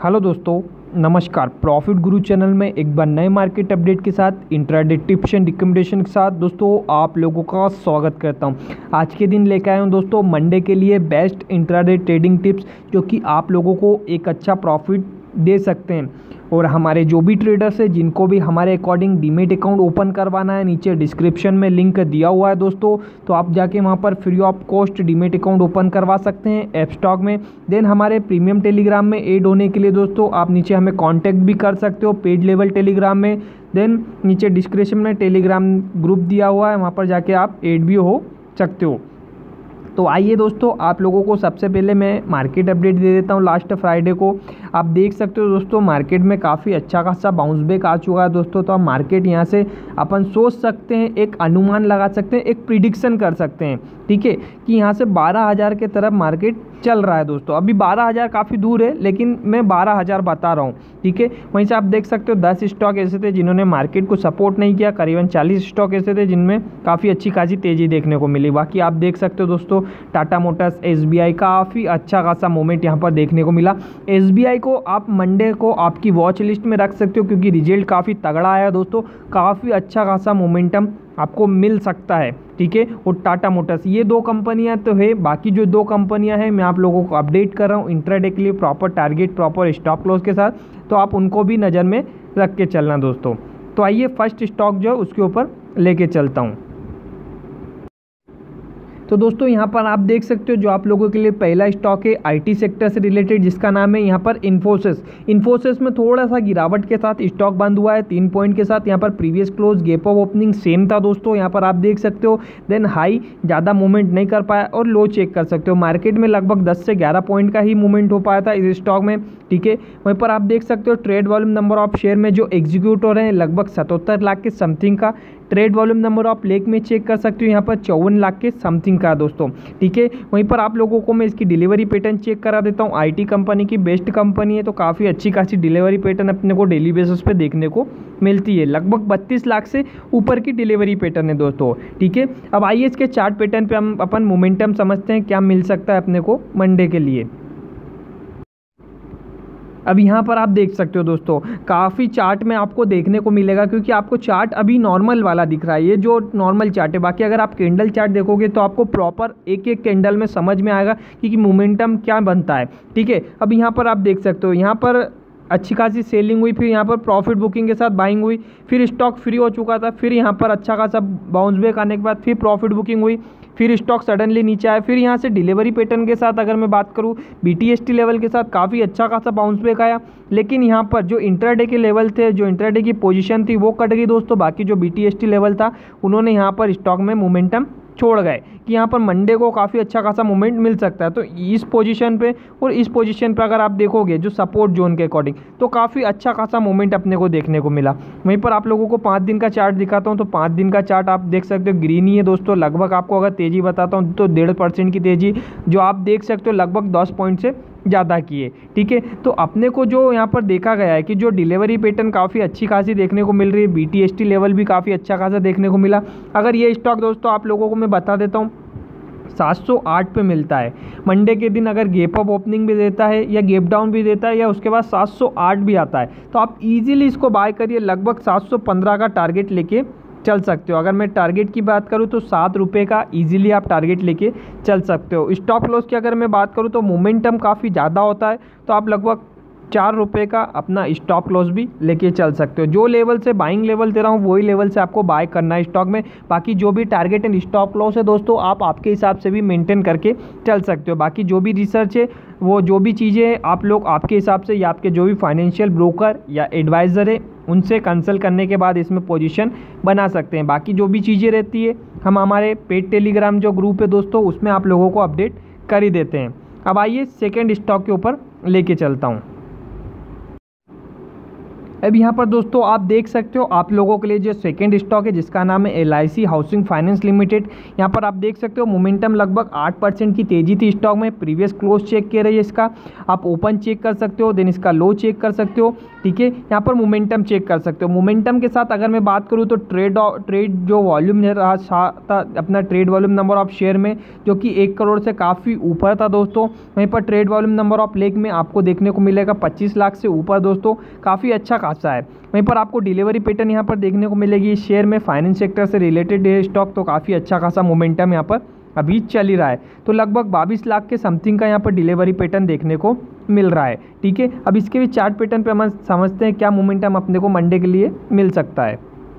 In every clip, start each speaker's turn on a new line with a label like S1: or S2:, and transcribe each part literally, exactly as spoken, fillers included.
S1: Hello दोस्तों, नमस्कार। Profit गुरु channel में एक बार नए मार्केट अपडेट के साथ इंट्राडे टिप्स एंड रिकमेंडेशन के साथ दोस्तों आप लोगों का स्वागत करता हूं। आज के दिन लेकर आया हूं दोस्तों मंडे के लिए बेस्ट इंट्राडे ट्रेडिंग टिप्स, जो कि आप लोगों को एक अच्छा प्रॉफिट दे सकते हैं। और हमारे जो भी ट्रेडर्स हैं जिनको भी हमारे अकॉर्डिंग डीमेट अकाउंट ओपन करवाना है, नीचे डिस्क्रिप्शन में लिंक दिया हुआ है दोस्तों, तो आप जाके वहां पर free of cost demat account open करवा सकते हैं ऐप स्टॉक में। देन हमारे प्रीमियम टेलीग्राम में ऐड होने के लिए दोस्तों आप नीचे हमें कॉन्टैक्ट भी कर सकते हो पेड लेवल टेलीग्राम में। देन नीचे डिस्क्रिप्शन में टेलीग्राम ग्रुप दिया हुआ है, वहाँ पर जाके आप ऐड भी हो सकते हो। तो आइए दोस्तों, आप लोगों को सबसे पहले मैं मार्केट अपडेट दे देता हूँ लास्ट फ्राइडे को। आप देख सकते हो दोस्तों मार्केट में काफ़ी अच्छा खासा बाउंस बैक आ चुका है दोस्तों। तो आप मार्केट यहाँ से अपन सोच सकते हैं, एक अनुमान लगा सकते हैं, एक प्रिडिक्शन कर सकते हैं, ठीक है, कि यहाँ से बारह हज़ार के तरफ मार्केट चल रहा है दोस्तों। अभी बारह हज़ार काफ़ी दूर है, लेकिन मैं बारह हज़ार बता रहा हूँ, ठीक है। वहीं से आप देख सकते हो दस स्टॉक ऐसे थे जिन्होंने मार्केट को सपोर्ट नहीं किया, करीबन चालीस स्टॉक ऐसे थे जिनमें काफ़ी अच्छी खासी तेज़ी देखने को मिली। बाकी आप देख सकते हो दोस्तों टाटा मोटर्स, एसबीआई, काफ़ी अच्छा खासा मोमेंट यहाँ पर देखने को मिला। एसबीआई को आप मंडे को आपकी वॉच लिस्ट में रख सकते हो, क्योंकि रिजल्ट काफ़ी तगड़ा आया दोस्तों, काफ़ी अच्छा खासा मोमेंटम आपको मिल सकता है, ठीक है। और टाटा मोटर्स, ये दो कंपनियां तो है, बाकी जो दो कंपनियां हैं मैं आप लोगों को अपडेट कर रहा हूँ इंट्राडे के लिए proper target, proper stop loss के साथ, तो आप उनको भी नज़र में रख के चलना दोस्तों। तो आइए फर्स्ट स्टॉक जो है उसके ऊपर लेके चलता हूँ। तो दोस्तों यहाँ पर आप देख सकते हो जो आप लोगों के लिए पहला स्टॉक है आईटी सेक्टर से रिलेटेड, जिसका नाम है यहाँ पर इन्फोसिस। इन्फोसिस में थोड़ा सा गिरावट के साथ स्टॉक बंद हुआ है तीन पॉइंट के साथ। यहाँ पर previous close gap of opening same था दोस्तों, यहाँ पर आप देख सकते हो। देन हाई ज़्यादा मूवमेंट नहीं कर पाया और लो चेक कर सकते हो। मार्केट में लगभग दस से ग्यारह पॉइंट का ही मूवमेंट हो पाया था इस स्टॉक में, ठीक है। वहीं पर आप देख सकते हो trade volume number of share में जो एग्जीक्यूट हो रहे हैं लगभग सतहत्तर लाख के समथिंग का। Trade volume number of lakh में चेक कर सकते हो, यहाँ पर चौवन लाख के समथिंग का दोस्तों, ठीक है। वहीं पर आप लोगों को मैं इसकी डिलीवरी पैटर्न चेक करा देता हूँ। आईटी कंपनी की बेस्ट कंपनी है, तो काफ़ी अच्छी खासी डिलीवरी पैटर्न अपने को डेली बेसिस पे देखने को मिलती है। लगभग बत्तीस लाख से ऊपर की डिलीवरी पैटर्न है दोस्तों, ठीक है। अब आइए इसके चार्ट पैटर्न पे हम अपन मोमेंटम समझते हैं क्या मिल सकता है अपने को मंडे के लिए। अब यहाँ पर आप देख सकते हो दोस्तों काफ़ी चार्ट में आपको देखने को मिलेगा, क्योंकि आपको चार्ट अभी नॉर्मल वाला दिख रहा है, ये जो नॉर्मल चार्ट है। बाकी अगर आप कैंडल चार्ट देखोगे तो आपको प्रॉपर एक एक कैंडल में समझ में आएगा कि मोमेंटम क्या बनता है, ठीक है। अब यहाँ पर आप देख सकते हो यहाँ पर अच्छी खासी सेलिंग हुई, फिर यहाँ पर प्रॉफिट बुकिंग के साथ बाइंग हुई, फिर स्टॉक फ्री हो चुका था, फिर यहाँ पर अच्छा खासा बाउंस बैक आने के बाद फिर प्रॉफिट बुकिंग हुई, फिर स्टॉक सडनली नीचे आया, फिर यहाँ से डिलीवरी पैटर्न के साथ अगर मैं बात करूँ बीटीएसटी लेवल के साथ काफ़ी अच्छा खासा बाउंस बैक आया। लेकिन यहाँ पर जो इंट्राडे के लेवल थे, जो इंट्राडे की पोजीशन थी वो कट गई दोस्तों। बाकी जो बीटीएसटी लेवल था उन्होंने यहाँ पर स्टॉक में मोमेंटम छोड़ गए कि यहाँ पर मंडे को काफ़ी अच्छा खासा मूवमेंट मिल सकता है। तो इस पोजीशन पे और इस पोजीशन पे अगर आप देखोगे जो सपोर्ट जोन के अकॉर्डिंग, तो काफ़ी अच्छा खासा मूवमेंट अपने को देखने को मिला। वहीं पर आप लोगों को पाँच दिन का चार्ट दिखाता हूँ, तो पाँच दिन का चार्ट आप देख सकते हो ग्रीन ही है दोस्तों। लगभग आपको अगर तेज़ी बताता हूँ तो डेढ़ परसेंट की तेज़ी जो आप देख सकते हो लगभग दस पॉइंट से ज़्यादा की है, ठीक है। तो अपने को जो यहाँ पर देखा गया है कि जो डिलीवरी पैटर्न काफ़ी अच्छी खासी देखने को मिल रही है, बीटीएसटी लेवल भी काफ़ी अच्छा खासा देखने को मिला। अगर ये स्टॉक दोस्तों आप लोगों को मैं बता देता हूँ सात सौ आठ पे मिलता है मंडे के दिन, अगर गैप अप ओपनिंग भी देता है या गैप डाउन भी देता है या उसके बाद सात सौ आठ भी आता है, तो आप इजीली इसको बाय करिए। लगभग सात सौ पंद्रह का टारगेट लेके चल सकते हो। अगर मैं टारगेट की बात करूं तो सात रुपये का इजीली आप टारगेट लेके चल सकते हो। स्टॉप लॉस की अगर मैं बात करूं तो मोमेंटम काफ़ी ज़्यादा होता है, तो आप लगभग चार रुपये का अपना स्टॉप लॉस भी लेके चल सकते हो। जो लेवल से बाइंग लेवल दे रहा हूँ वही लेवल से आपको बाय करना है स्टॉक में। बाकी जो भी टारगेट एंड स्टॉप लॉस है दोस्तों आप आपके हिसाब से भी मेंटेन करके चल सकते हो। बाकी जो भी रिसर्च है, वो जो भी चीज़ें आप लोग आपके हिसाब से या आपके जो भी फाइनेंशियल ब्रोकर या एडवाइज़र है उनसे कंसल्ट करने के बाद इसमें पोजीशन बना सकते हैं। बाकी जो भी चीज़ें रहती है हम हमारे पेड टेलीग्राम जो ग्रुप है दोस्तों उसमें आप लोगों को अपडेट कर ही देते हैं। अब आइए सेकेंड स्टॉक के ऊपर लेके चलता हूँ। अब यहाँ पर दोस्तों आप देख सकते हो आप लोगों के लिए जो सेकंड स्टॉक है जिसका नाम है L I C housing finance limited. यहाँ पर आप देख सकते हो मोमेंटम लगभग आठ परसेंट की तेजी थी स्टॉक में। प्रीवियस क्लोज चेक किया रही है इसका, आप ओपन चेक कर सकते हो, देन इसका लो चेक कर सकते हो। ठीक है, यहाँ पर मोमेंटम चेक कर सकते हो। मोमेंटम के साथ अगर मैं बात करूँ तो ट्रेड ट्रेड जो वॉल्यूम रहा था अपना trade volume number of share में, जो कि एक करोड़ से काफ़ी ऊपर था दोस्तों। वहीं पर trade volume number of lakh में आपको देखने को मिलेगा पच्चीस लाख से ऊपर दोस्तों, काफ़ी अच्छा खासा है। वहीं पर आपको डिलीवरी पैटर्न यहाँ पर देखने को मिलेगी। इस शेयर में फाइनेंस सेक्टर से रिलेटेड है स्टॉक, तो काफ़ी अच्छा खासा मोमेंटम यहाँ पर अभी चल ही रहा है। तो लगभग बाईस लाख के समथिंग का यहाँ पर डिलीवरी पैटर्न देखने को मिल रहा है। ठीक है, अब इसके भी चार्ट पैटर्न पे हम समझते हैं क्या मोमेंटम अपने को मंडे के लिए मिल सकता है।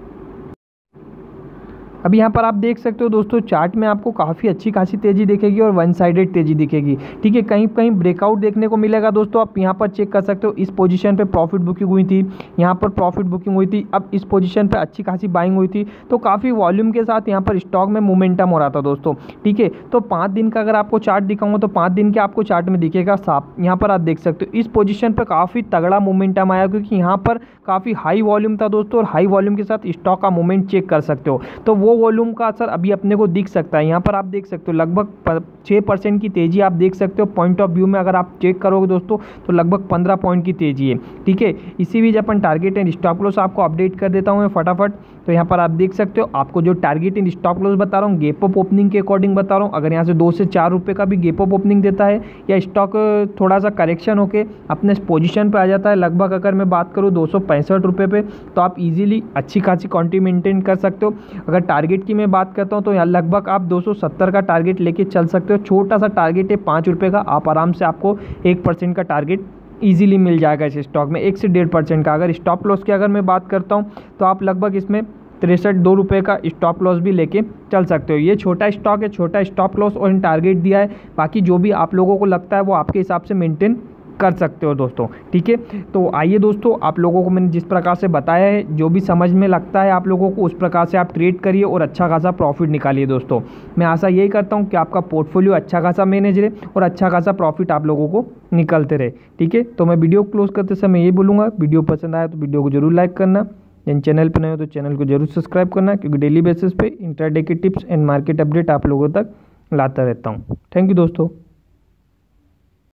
S1: अब यहाँ पर आप देख सकते हो दोस्तों चार्ट में आपको काफ़ी अच्छी खासी तेज़ी दिखेगी और वन साइडेड तेज़ी दिखेगी। ठीक है, कहीं कहीं ब्रेकआउट देखने को मिलेगा दोस्तों। आप यहाँ पर चेक कर सकते हो इस पोजीशन पे प्रॉफिट बुकिंग हुई थी, यहाँ पर प्रॉफिट बुकिंग हुई थी, अब इस पोजीशन पे अच्छी खासी बाइंग हुई थी। तो काफ़ी वॉल्यूम के साथ यहाँ पर स्टॉक में मोमेंटम हो रहा था दोस्तों। ठीक है, तो पाँच दिन का अगर आपको चार्ट दिखाऊंगा तो पाँच दिन के आपको चार्ट में दिखेगा साफ। यहाँ पर आप देख सकते हो इस पोजीशन पर काफ़ी तगड़ा मोमेंटम आया, क्योंकि यहाँ पर काफ़ी हाई वॉल्यूम था दोस्तों, और हाई वॉल्यूम के साथ स्टॉक का मूवमेंट चेक कर सकते हो। तो वो वॉल्यूम का असर अभी अपने को दिख सकता है। यहाँ पर आप देख सकते हो लगभग छः परसेंट की तेज़ी आप देख सकते हो। पॉइंट ऑफ व्यू में अगर आप चेक करोगे दोस्तों तो लगभग पंद्रह पॉइंट की तेज़ी है। ठीक है, इसी बीच अपन टारगेट एंड स्टॉप लॉस आपको अपडेट कर देता हूँ मैं फटाफट। तो यहाँ पर आप देख सकते हो आपको जो टारगेट एंड स्टॉप लॉस बता रहा हूँ गैप अप ओपनिंग के अकॉर्डिंग बता रहा हूँ। अगर यहाँ से दो से चार रुपये का भी गैप अप ओपनिंग देता है या स्टॉक थोड़ा सा करेक्शन होकर अपने पोजीशन पे आ जाता है, लगभग अगर मैं बात करूँ दो सौ पैंसठ रुपये पे, तो आप इजीली अच्छी खासी क्वांटिटी मेंटेन कर सकते हो। अगर टारगेट की मैं बात करता हूँ तो यहाँ लगभग आप दो सौ सत्तर का टारगेट लेके चल सकते हो। छोटा सा टारगेट है पाँच रुपये का, आप आराम से आपको एक परसेंट का टारगेट इजीली मिल जाएगा इस स्टॉक में, एक से डेढ़ परसेंट का। अगर स्टॉप लॉस की अगर मैं बात करता हूँ तो आप लगभग इसमें तिरसठ दो रुपये का स्टॉप लॉस भी लेके चल सकते हो। ये छोटा स्टॉक है, छोटा स्टॉप लॉस और टारगेट दिया है। बाकी जो भी आप लोगों को लगता है वो आपके हिसाब से मेंटेन कर सकते हो दोस्तों। ठीक है, तो आइए दोस्तों आप लोगों को मैंने जिस प्रकार से बताया है, जो भी समझ में लगता है आप लोगों को उस प्रकार से आप ट्रेड करिए और अच्छा खासा प्रॉफिट निकालिए दोस्तों। मैं आशा यही करता हूँ कि आपका पोर्टफोलियो अच्छा खासा मैनेज रहे और अच्छा खासा प्रॉफिट आप लोगों को निकलते रहे। ठीक है, तो मैं वीडियो क्लोज करते समय ये बोलूँगा, वीडियो पसंद आया तो वीडियो को जरूर लाइक करना, जिन चैनल पर नए हो तो चैनल को जरूर सब्सक्राइब करना, क्योंकि डेली बेसिस पे इंट्राडे के टिप्स एंड मार्केट अपडेट आप लोगों तक लाता रहता हूँ। थैंक यू दोस्तों।